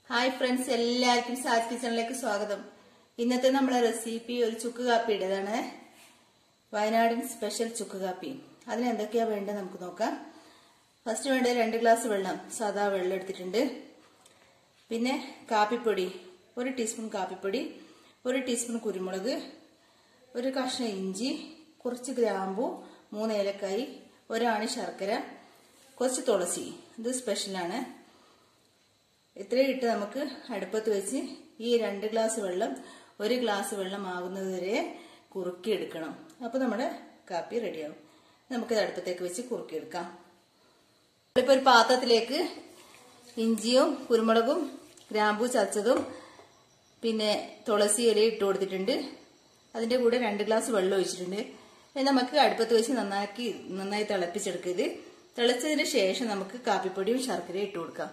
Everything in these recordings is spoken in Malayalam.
ഹായ് ഫ്രണ്ട്സ്, എല്ലാവർക്കും സാജ് കിച്ചണിലേക്ക് സ്വാഗതം. ഇന്നത്തെ നമ്മളെ റെസിപ്പി ഒരു ചുക്ക് കാപ്പിയുടേതാണ്. വയനാടൻ സ്പെഷ്യൽ ചുക്ക് കാപ്പി. അതിന് എന്തൊക്കെയാ വേണ്ടത് നമുക്ക് നോക്കാം. ഫസ്റ്റ് വേണ്ടത് 2 ഗ്ലാസ് വെള്ളം, സാധാ വെള്ളം എടുത്തിട്ടുണ്ട്. പിന്നെ കാപ്പിപ്പൊടി, 1 ടീസ്പൂൺ കാപ്പിപ്പൊടി, 1 ടീസ്പൂൺ കുരുമുളക്, 1 കഷ്ണം ഇഞ്ചി, കുറച്ച് ഗ്രാമ്പു, 3 ഏലക്കായി, 1 ആണി ശർക്കര, കുറച്ച് തുളസി. ഇത് സ്പെഷ്യലാണ്. ഇത്രയും ഇട്ട് നമുക്ക് അടുപ്പത്ത് വെച്ച് ഈ 2 ഗ്ലാസ് വെള്ളം 1 ഗ്ലാസ് വെള്ളം ആകുന്നത് വരെ കുറുക്കിയെടുക്കണം. അപ്പോൾ നമ്മുടെ കാപ്പി റെഡിയാവും. നമുക്കിത് അടുപ്പത്തേക്ക് വെച്ച് കുറുക്കിയെടുക്കാം. ഇപ്പോൾ ഒരു പാത്രത്തിലേക്ക് ഇഞ്ചിയും കുരുമുളകും ഗ്രാമ്പൂ ചതച്ചതും പിന്നെ തുളസി ഇല ഇട്ട് കൊടുത്തിട്ടുണ്ട്. അതിൻ്റെ കൂടെ 2 ഗ്ലാസ് വെള്ളം ഒഴിച്ചിട്ടുണ്ട്. നമുക്ക് അടുപ്പത്ത് വെച്ച് നന്നായി തിളപ്പിച്ചെടുക്കുക. തിളച്ചതിന് ശേഷം നമുക്ക് കാപ്പിപ്പൊടിയും ശർക്കരയും ഇട്ട് കൊടുക്കാം.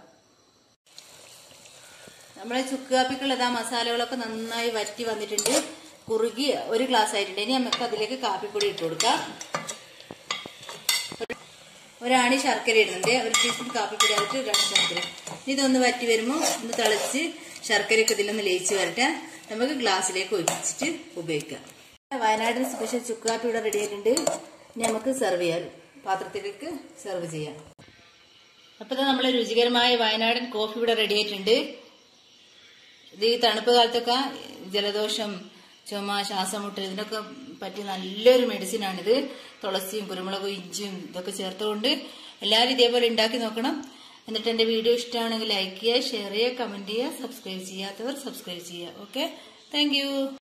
നമ്മളെ ചുക്ക് കാപ്പിക്കുള്ള മസാലകളൊക്കെ നന്നായി വറ്റി വന്നിട്ടുണ്ട്. കുറുകി 1 ഗ്ലാസ് ആയിട്ടുണ്ട്. ഇനി നമുക്ക് അതിലേക്ക് കാപ്പിപ്പൊടി ഇട്ട് കൊടുക്കാം. 1 ആണി ശർക്കര ഇടുന്നുണ്ട്. 1 ടീസ്പൂൺ കാപ്പിപ്പൊടി ആയിട്ട് 2 ശർക്കര. ഇതൊന്ന് വറ്റി വരുമ്പോൾ ഒന്ന് തിളച്ച് ശർക്കരയൊക്കെ ഇതിലൊന്ന് ലയിച്ച് വരട്ടെ. നമുക്ക് ഗ്ലാസ്സിലേക്ക് ഒഴിച്ചിട്ട് ഉപയോഗിക്കാം. വയനാടൻ സ്പെഷ്യൽ ചുക്ക് കാപ്പി ഇവിടെ റെഡി ആയിട്ടുണ്ട്. ഇനി നമുക്ക് സെർവ് ചെയ്യാം. പാത്രത്തിലേക്ക് സെർവ് ചെയ്യാം. അപ്പോൾ നമ്മളെ രുചികരമായ വയനാടൻ കോഫി ഇവിടെ റെഡി ആയിട്ടുണ്ട്. ഇത് ഈ തണുപ്പ് കാലത്തൊക്കെ ജലദോഷം, ചുമ, ശ്വാസമുട്ടൽ ഇതിനൊക്കെ പറ്റിയ നല്ലൊരു മെഡിസിനാണിത്. തുളസിയും കുരുമുളകും ഇഞ്ചിയും ഇതൊക്കെ ചേർത്തുകൊണ്ട് എല്ലാവരും ഇതേപോലെ ഉണ്ടാക്കി നോക്കണം. എന്നിട്ട് എൻ്റെ വീഡിയോ ഇഷ്ടമാണെങ്കിൽ ലൈക്ക് ചെയ്യുക, ഷെയർ ചെയ്യുക, കമന്റ് ചെയ്യുക, സബ്സ്ക്രൈബ് ചെയ്യാത്തവർ സബ്സ്ക്രൈബ് ചെയ്യുക. Okay, thank U.